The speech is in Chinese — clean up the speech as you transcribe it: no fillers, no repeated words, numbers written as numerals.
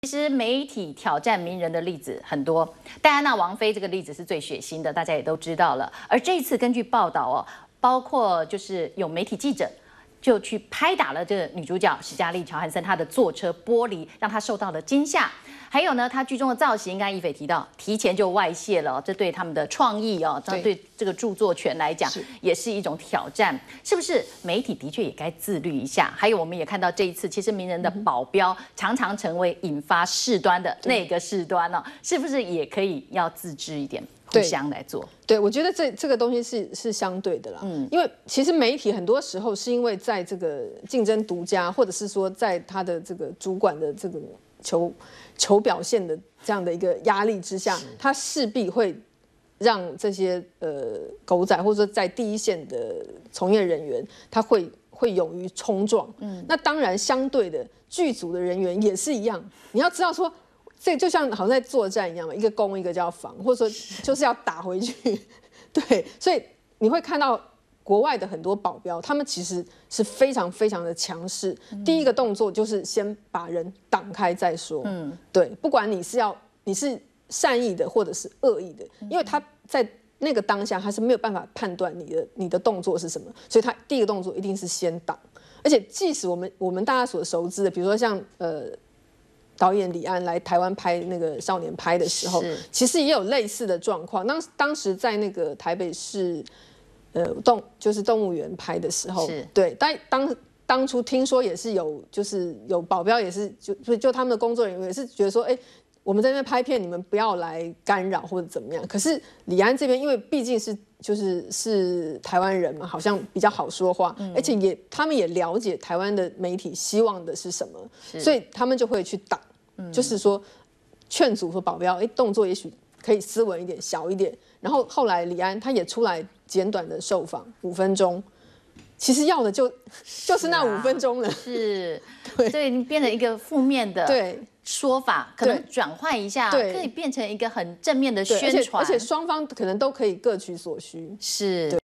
其实媒体挑战名人的例子很多，戴安娜王妃这个例子是最血腥的，大家也都知道了。而这一次根据报道哦，包括就是有媒体记者就去拍打了这个女主角史嘉丽·乔汉森她的坐车玻璃，让她受到了惊吓。还有呢，她剧中的造型，刚才一斐提到，提前就外泄了，这对他们的创意哦，对这个著作权来讲，也是一种挑战。是不是媒体的确也该自律一下？还有，我们也看到这一次，其实名人的保镖常常成为引发事端的那个事端哦，是不是也可以要自制一点？互相来做， 对，我觉得这个东西是相对的啦，因为其实媒体很多时候是因为在这个竞争独家，或者是说在他的这个主管的这个求表现的这样的一个压力之下，他势必会让这些狗仔或者说在第一线的从业人员，他会勇于冲撞。那当然相对的剧组的人员也是一样，你要知道说。这就像好像在作战一样嘛，一个攻一个叫防，或者说就是要打回去，对，所以你会看到国外的很多保镖，他们其实是非常非常的强势。第一个动作就是先把人挡开再说，对，不管你是善意的或者是恶意的，因为他在那个当下他是没有办法判断你的动作是什么，所以他第一个动作一定是先挡，而且即使我们大家所熟知的，比如说像导演李安来台湾拍那个《少年派》的时候，其实也有类似的状况。当时在那个台北市，就是动物园拍的时候，对，当初听说也是就是有保镖也是就他们的工作人员也是觉得说，我们在那边拍片，你们不要来干扰或者怎么样。可是李安这边，因为毕竟是台湾人嘛，好像比较好说话，而且他们也了解台湾的媒体希望的是什么，所以他们就会去挡，就是说劝阻说保镖，动作也许可以斯文一点、小一点。然后后来李安他也出来简短的受访5分钟。其实要的就是那5分钟了， 是，所以变成一个负面的说法，可能转换一下，可以变成一个很正面的宣传， 而且双方可能都可以各取所需， 是。